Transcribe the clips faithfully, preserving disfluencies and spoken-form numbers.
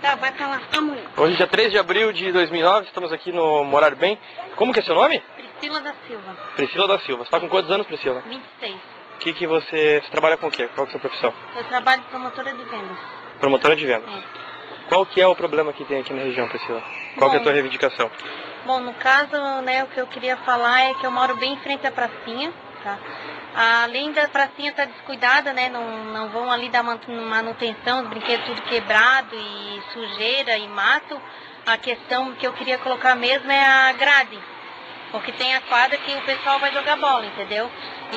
Tá, vai pra lá, amanhã. Hoje, dia três de abril de dois mil e nove, estamos aqui no Morar Bem. Como que é seu nome? Priscila da Silva. Priscila da Silva. Você está com quantos anos, Priscila? vinte e seis. O que que você, você trabalha com o quê? Qual que é a sua profissão? Eu trabalho de promotora de vendas. Promotora de vendas. É. Qual que é o problema que tem aqui na região, Priscila? Qual que é a Bom, tua reivindicação? Bom, no caso, né, o que eu queria falar é que eu moro bem em frente à pracinha, tá? Além da pracinha estar descuidada, né, não, não vão ali dar manutenção, os brinquedos tudo quebrado e sujeira e mato. A questão que eu queria colocar mesmo é a grade, porque tem a quadra que o pessoal vai jogar bola, entendeu?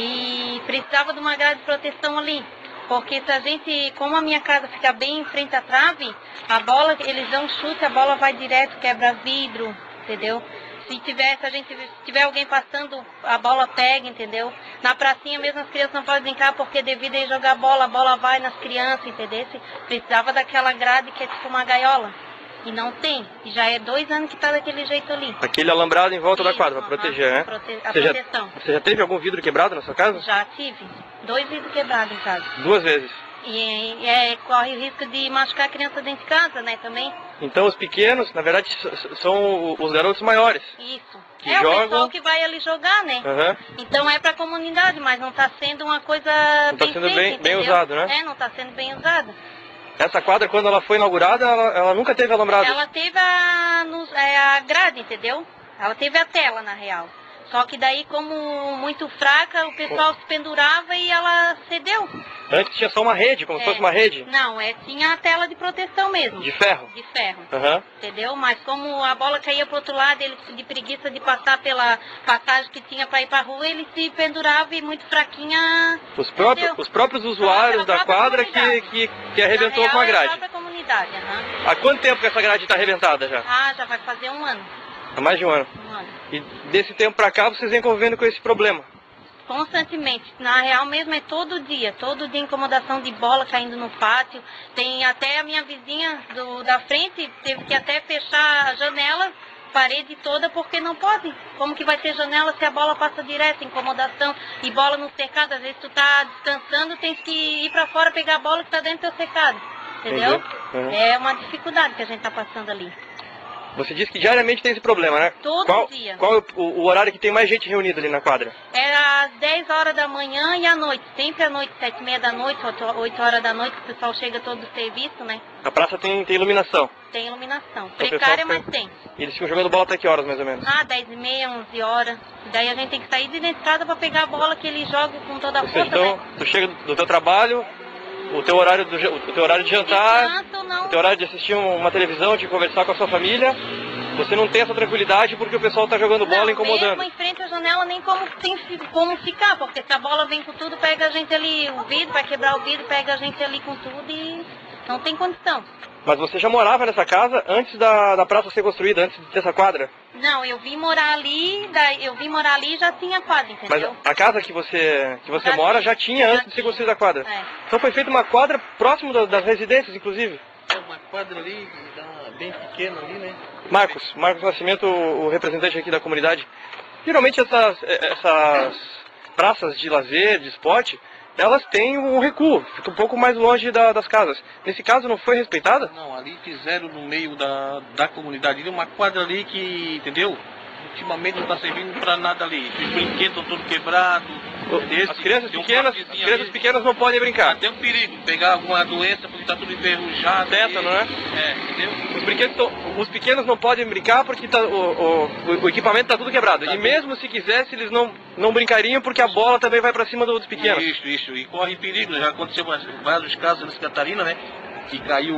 E precisava de uma grade de proteção ali, porque se a gente, como a minha casa fica bem em frente à trave, a bola, eles dão um chute, a bola vai direto, quebra vidro, entendeu? Se tiver, se a gente se tiver alguém passando, a bola pega, entendeu? Na pracinha mesmo as crianças não podem brincar porque devido a ir jogar bola, a bola vai nas crianças, entendeu? Precisava daquela grade que é tipo uma gaiola. E não tem. E já é dois anos que está daquele jeito ali. Aquele alambrado em volta Isso, da quadra, para uhum, proteger, né? prote a você proteção. Já, você já teve algum vidro quebrado na sua casa? Já tive. Dois vidros quebrados em casa. Duas vezes. E, e é, corre o risco de machucar a criança dentro de casa, né, também. Então os pequenos, na verdade, são os garotos maiores. Isso. Que é jogam... o pessoal que vai ali jogar, né? Uhum. Então é pra comunidade, mas não tá sendo uma coisa Não tá bem sendo feita, bem, bem entendeu? usado, né? É, não tá sendo bem usado. Essa quadra, quando ela foi inaugurada, ela, ela nunca teve alambrado. Ela teve a, nos- é, a grade, entendeu? Ela teve a tela, na real. Só que daí, como muito fraca, o pessoal se pendurava e ela cedeu. Antes tinha só uma rede, como É. se fosse uma rede Não, é, tinha a tela de proteção mesmo. de ferro. De ferro. Aham. Entendeu? Mas como a bola caía pro outro lado, ele de preguiça de passar pela passagem que tinha para ir pra rua, ele se pendurava e muito fraquinha. Os próprios, Entendeu? os próprios usuários Pela da própria quadra que, comunidade. que, que arrebentou Na com a real, é grade. própria comunidade, aham. Há quanto tempo que essa grade está arrebentada já? Ah, já vai fazer um ano. Há mais de um ano. Um ano. E desse tempo pra cá vocês vêm convivendo com esse problema. Constantemente. Na real mesmo é todo dia. Todo dia incomodação de bola caindo no pátio. Tem até a minha vizinha do, da frente teve que até fechar a janela, parede toda, porque não pode. Como que vai ter janela se a bola passa direto? Incomodação. E bola no cercado, às vezes tu tá descansando, tem que ir pra fora pegar a bola que tá dentro do teu cercado. Entendeu? Entendi. Uhum. É uma dificuldade que a gente tá passando ali. Você disse que diariamente tem esse problema, né? Todo qual, dia. Qual é o, o horário que tem mais gente reunida ali na quadra? É às dez horas da manhã e à noite. Sempre à noite, sete e meia da noite, oito horas da noite, o pessoal chega todo do serviço, né? A praça tem, tem iluminação. Tem iluminação. Então, o Precária, pessoal mas tem. E eles ficam jogando bola até que horas, mais ou menos? Ah, dez e meia, onze horas. Daí a gente tem que sair de dentro de casa pra pegar a bola que ele joga com toda a Ou seja, força, então, né? tu chega do teu trabalho, o teu horário, do, ja- o teu horário de jantar, Descanso, não. o teu horário de assistir um- uma televisão, de conversar com a sua família, você não tem essa tranquilidade porque o pessoal está jogando bola Não, incomodando. mesmo em frente à janela nem como, tem fi- como ficar, porque se a bola vem com tudo, pega a gente ali, o vidro, vai quebrar o vidro, pega a gente ali com tudo e não tem condição. Mas você já morava nessa casa antes da, da praça ser construída, antes de ter essa quadra? Não, eu vim morar ali, daí eu vim morar ali e já tinha quadra, Mas entendeu? a casa que você, que você Já mora tinha, já tinha já antes de ser tinha. construída a quadra. É. Então foi feita uma quadra próximo da- das residências, inclusive. É uma quadra ali, tá bem pequena ali, né? Marcos, Marcos Nascimento, o o representante aqui da comunidade. Geralmente essas, essas praças de lazer, de esporte, elas têm um recuo, fica um pouco mais longe da- das casas. Nesse caso não foi respeitada? Não, ali fizeram no meio da, da comunidade ali, uma quadra ali que, entendeu? Ultimamente não tá servindo pra nada ali. Os brinquedos estão todos quebrados. As crianças pequenas, as crianças pequenas não podem brincar. Tem um perigo, pegar alguma doença porque tá tudo enferrujado. Tétano, e- né? É, entendeu? Os, brinquedos tão- os pequenos não podem brincar porque tá- o, o- o equipamento está tudo quebrado. Tá e tudo. mesmo se quisesse, eles não, não brincariam porque a bola também vai para cima dos pequenos. Isso, isso. E corre perigo. Já aconteceu vários- vários casos em Santa Catarina, né? Que caiu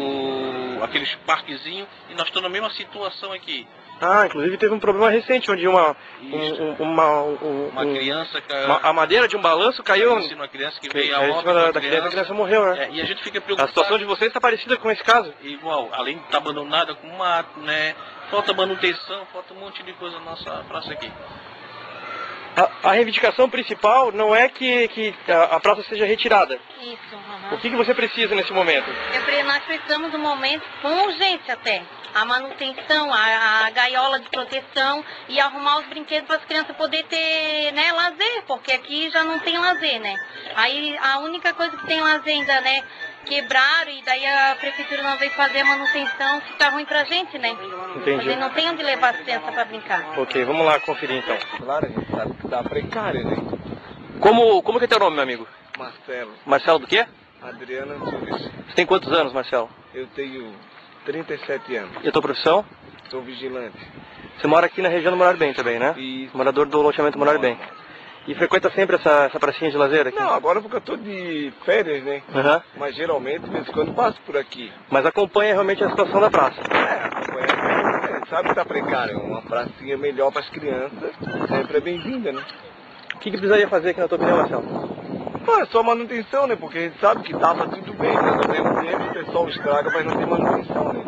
aqueles parquezinhos e nós estamos na mesma situação aqui. Ah, inclusive teve um problema recente onde uma, um- Isso. um- uma, um- Uma um- criança caiu. uma- a madeira de um balanço caiu Assim, uma criança que que- veio é, a em óbito, cima da, uma da criança, a criança morreu, né? É, e a gente fica A preocupado. situação de vocês está parecida com esse caso. Igual, além de estar abandonada com mato, né? Falta manutenção, falta um monte de coisa na nossa praça aqui. A, a reivindicação principal não é que, que a, a praça seja retirada. Isso, aham. O que, que você precisa nesse momento? Eu pre- nós precisamos de um momento com urgência até. A manutenção, a, a gaiola de proteção e arrumar os brinquedos para as crianças poderem ter, né, lazer, porque aqui já não tem lazer, né? Aí a única coisa que tem lazer ainda, né, quebraram e daí a prefeitura não veio fazer a manutenção, fica ruim pra gente, né? Entendi. Porque não tem onde levar as crianças pra brincar. Ok, vamos lá conferir então. Claro, a gente sabe que tá precário, né? Como, como que é teu nome, meu amigo? Marcelo, Marcelo do quê? Adriano Antunes. Você tem quantos anos, Marcelo? Eu tenho trinta e sete anos. E a tua profissão? Sou vigilante. Você mora aqui na região do Morar Bem também, né? E... Morador do loteamento Morar Bem. E frequenta sempre essa, essa pracinha de lazer aqui? Não, agora porque eu tô de férias, né? Uhum. Mas geralmente, de vez em quando, passo por aqui. Mas acompanha realmente a situação da praça? É, acompanha. É, sabe que tá precário. Uma pracinha melhor para as crianças sempre é bem-vinda, né? O que, que precisaria fazer aqui na tua opinião, Marcelo? Ah, é só manutenção, né? Porque a gente sabe que tava tudo bem, mas ao mesmo tempo o pessoal estraga, mas não tem manutenção, né?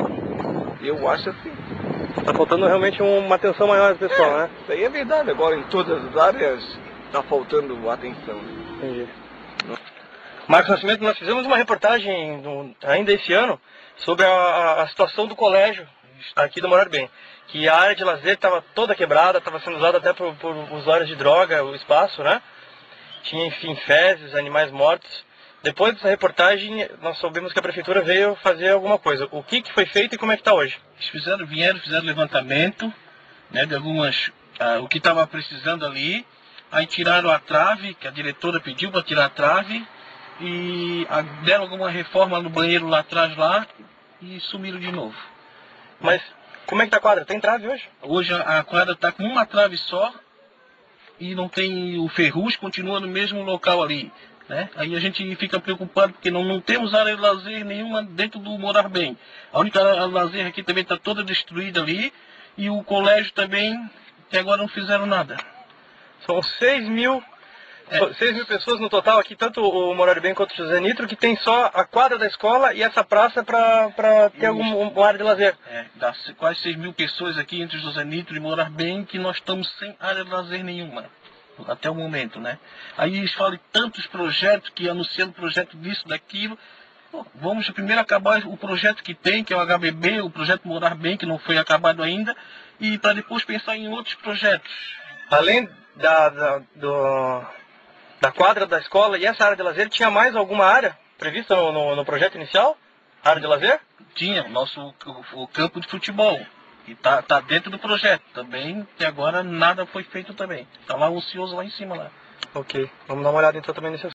Eu acho assim. Tá faltando realmente uma atenção maior do pessoal, é, né? Isso aí é verdade. Agora em todas as áreas tá faltando atenção. Entendi. Marcos Nascimento, nós fizemos uma reportagem no, ainda esse ano sobre a, a situação do colégio aqui do Morar Bem. Que a área de lazer estava toda quebrada, estava sendo usada até por, por usuários de droga, o espaço, né? Tinha, enfim, fezes, animais mortos. Depois dessa reportagem, nós soubemos que a prefeitura veio fazer alguma coisa. O que, que foi feito e como é que está hoje? Eles fizeram, vieram, fizeram levantamento, né, de algumas, ah, o que estava precisando ali. Aí tiraram a trave, que a diretora pediu para tirar a trave. E ah, deram alguma reforma no banheiro lá atrás lá e sumiram de novo. Mas como é que está a quadra? Tem trave hoje? Hoje a, a quadra está com uma trave só e não tem o ferrugem, continua no mesmo local ali. Né? Aí a gente fica preocupado porque não, não temos área de lazer nenhuma dentro do Morar Bem. A única área de lazer aqui também está toda destruída ali e o colégio também, até agora não fizeram nada. São seis mil, É. seis mil pessoas no total aqui, tanto o Morar Bem quanto o José Nitro, que tem só a quadra da escola e essa praça para ter alguma uma área de lazer. É, dá quase seis mil pessoas aqui entre José Nitro e Morar Bem que nós estamos sem área de lazer nenhuma. Até o momento, né? Aí eles falam de tantos projetos, que anunciando projeto disso, daquilo. Pô, vamos primeiro acabar o projeto que tem, que é o H B B, o projeto Morar Bem, que não foi acabado ainda, e para depois pensar em outros projetos. Além da, da, do, da quadra da escola e essa área de lazer, tinha mais alguma área prevista no, no, no projeto inicial? Área de lazer? Tinha o nosso o, o campo de futebol. E tá, tá dentro do projeto também, e agora nada foi feito também. Tá lá ocioso lá em cima lá. Ok, vamos dar uma olhada então também nesse